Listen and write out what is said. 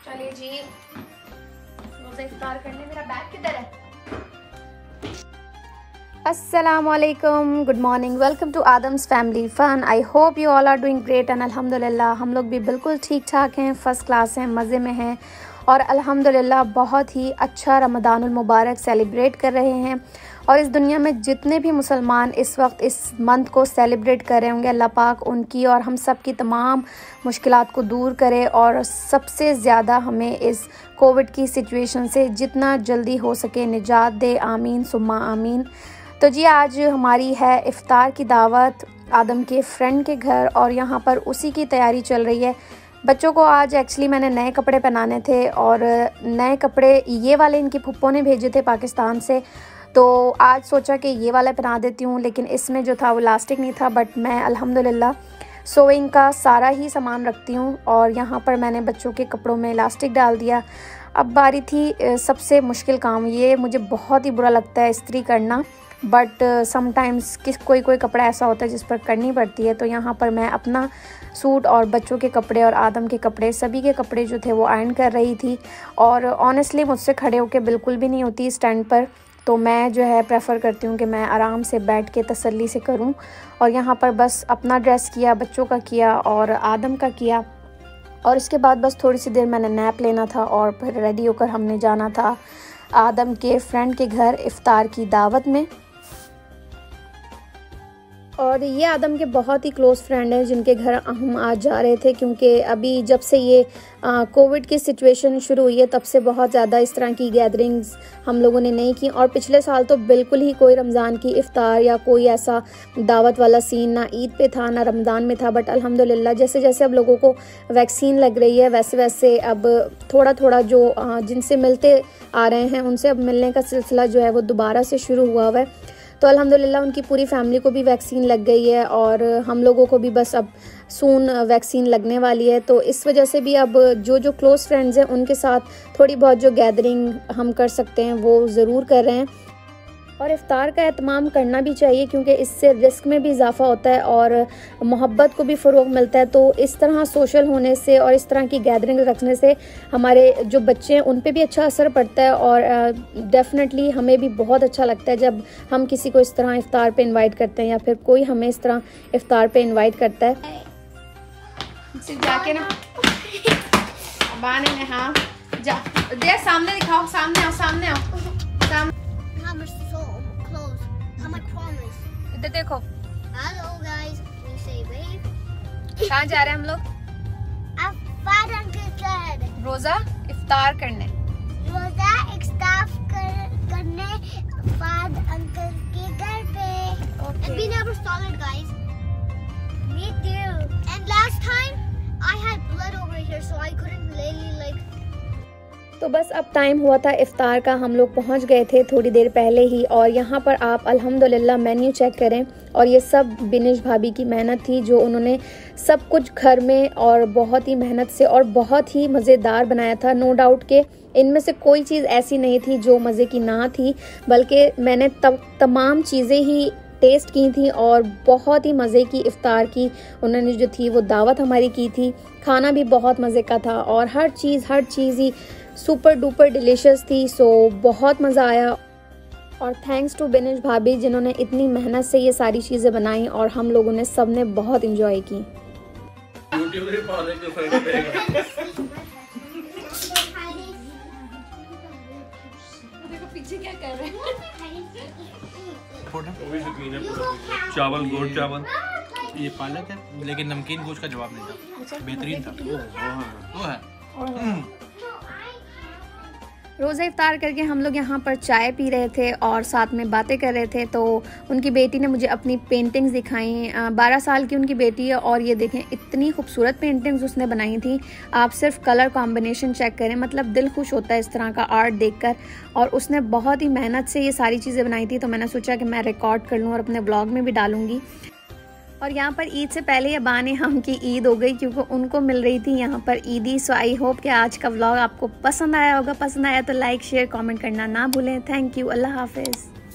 चलिए जी, रोज़ा इफ्तार करने। मेरा बैग किधर है? अस्सलामुअलैकुम, good morning, welcome to Adam's family fun. I hope you all are doing great and अल्हम्दुलिल्लाह हम लोग भी बिल्कुल ठीक ठाक हैं, फ़र्स्ट क्लास हैं, मज़े में हैं और अल्हम्दुलिल्लाह बहुत ही अच्छा रमज़ानुल मुबारक सेलिब्रेट कर रहे हैं। और इस दुनिया में जितने भी मुसलमान इस वक्त इस मंथ को सेलिब्रेट कर रहे होंगे, अल्लाह पाक उनकी और हम सब की तमाम मुश्किलात को दूर करे और सबसे ज़्यादा हमें इस कोविड की सिचुएशन से जितना जल्दी हो सके निजात दे। आमीन सुम्मा आमीन। तो जी आज हमारी है इफ़्तार की दावत आदम के फ्रेंड के घर और यहाँ पर उसी की तैयारी चल रही है। बच्चों को आज एक्चुअली मैंने नए कपड़े पहनाने थे और नए कपड़े ये वाले इनकी फुप्पो ने भेजे थे पाकिस्तान से, तो आज सोचा कि ये वाला पहना देती हूँ, लेकिन इसमें जो था वो इलास्टिक नहीं था। बट मैं अल्हम्दुलिल्लाह सोइंग का सारा ही सामान रखती हूँ और यहाँ पर मैंने बच्चों के कपड़ों में इलास्टिक डाल दिया। अब बारी थी सबसे मुश्किल काम, ये मुझे बहुत ही बुरा लगता है इस्त्री करना, बट समटाइम्स कोई कपड़ा ऐसा होता है जिस पर करनी पड़ती है। तो यहाँ पर मैं अपना सूट और बच्चों के कपड़े और आदम के कपड़े, सभी के कपड़े जो थे वो आयरन कर रही थी। और ऑनेस्टली मुझसे खड़े होके बिल्कुल भी नहीं होती स्टैंड पर, तो मैं जो है प्रेफर करती हूँ कि मैं आराम से बैठ के तसल्ली से करूँ। और यहाँ पर बस अपना ड्रेस किया, बच्चों का किया और आदम का किया, और इसके बाद बस थोड़ी सी देर मैंने नैप लेना था और फिर रेडी होकर हमने जाना था आदम के फ्रेंड के घर इफ़्तार की दावत में। और ये आदम के बहुत ही क्लोज़ फ्रेंड हैं जिनके घर हम आज जा रहे थे, क्योंकि अभी जब से ये कोविड की सिचुएशन शुरू हुई है तब से बहुत ज़्यादा इस तरह की गैदरिंग्स हम लोगों ने नहीं की। और पिछले साल तो बिल्कुल ही कोई रमज़ान की इफ़्तार या कोई ऐसा दावत वाला सीन ना ईद पे था ना रमज़ान में था। बट अल्हम्दुलिल्लाह जैसे जैसे अब लोगों को वैक्सीन लग रही है वैसे वैसे अब थोड़ा थोड़ा जो जिनसे मिलते आ रहे हैं उनसे अब मिलने का सिलसिला जो है वो दोबारा से शुरू हुआ है। तो अल्हम्दुलिल्लाह उनकी पूरी फैमिली को भी वैक्सीन लग गई है और हम लोगों को भी बस अब सून वैक्सीन लगने वाली है। तो इस वजह से भी अब जो क्लोज़ फ्रेंड्स हैं उनके साथ थोड़ी बहुत जो गैदरिंग हम कर सकते हैं वो ज़रूर कर रहे हैं। और इफ़्तार का एहतमाम करना भी चाहिए क्योंकि इससे रिस्क में भी इजाफ़ा होता है और मोहब्बत को भी फ़रोग़ मिलता है। तो इस तरह सोशल होने से और इस तरह की गैदरिंग रखने से हमारे जो बच्चे हैं उन पे भी अच्छा असर पड़ता है और डेफ़िनेटली हमें भी बहुत अच्छा लगता है जब हम किसी को इस तरह इफ़्तार पे इनवाइट करते हैं या फिर कोई हमें इस तरह इफ़्तार पे इनवाइट करता है। जाके ना बाने में, हाँ जा दे, सामने दिखाओ, सामने आओ, सामने आओ, सामने इधर देखो। Hello guys, we say wave। कहाँ जा रहे हैं हम लोग? इफ्तार अंकल कर रोज़ा इफ्तार करने। रोज़ा इफ्तार करने फाद अंकल के घर पे। Okay. We never saw it, guys. Me too. And last time I had blood over here, so I couldn't really like। तो बस अब टाइम हुआ था इफ़्तार का, हम लोग पहुंच गए थे थोड़ी देर पहले ही। और यहाँ पर आप अल्हम्दुलिल्लाह मेन्यू चेक करें और ये सब बिनिश भाभी की मेहनत थी जो उन्होंने सब कुछ घर में और बहुत ही मेहनत से और बहुत ही मज़ेदार बनाया था। नो डाउट के इनमें से कोई चीज़ ऐसी नहीं थी जो मज़े की ना थी, बल्कि मैंने तमाम चीज़ें ही टेस्ट की थी और बहुत ही मज़े की इफ़्तार की उन्होंने जो थी वो दावत हमारी की थी। खाना भी बहुत मज़े का था और हर चीज़ ही सुपर डुपर डिलीशियस थी। सो बहुत मज़ा आया और थैंक्स टू बिनिश भाभी जिन्होंने इतनी मेहनत से ये सारी चीज़ें बनाई और हम लोगों ने सब ने बहुत इंजॉय की। देखो पीछे क्या कर रहे हैं। चावल, गोश्त चावल, ये पालक है लेकिन नमकीन गोश्त का जवाब नहीं था, बेहतरीन था। वो है। रोज़ा इफ्तार करके हम लोग यहाँ पर चाय पी रहे थे और साथ में बातें कर रहे थे। तो उनकी बेटी ने मुझे अपनी पेंटिंग्स दिखाई। 12 साल की उनकी बेटी है और ये देखें इतनी खूबसूरत पेंटिंग्स उसने बनाई थी। आप सिर्फ कलर कॉम्बिनेशन चेक करें, मतलब दिल खुश होता है इस तरह का आर्ट देखकर। और उसने बहुत ही मेहनत से ये सारी चीज़ें बनाई थी, तो मैंने सोचा कि मैं रिकॉर्ड कर लूँ और अपने ब्लॉग में भी डालूँगी। और यहाँ पर ईद से पहले अबा ने हम की ईद हो गई क्योंकि उनको मिल रही थी यहाँ पर ईदी। सो आई होप कि आज का व्लॉग आपको पसंद आया होगा। पसंद आया तो लाइक शेयर कमेंट करना ना भूलें। थैंक यू, अल्लाह हाफिज़।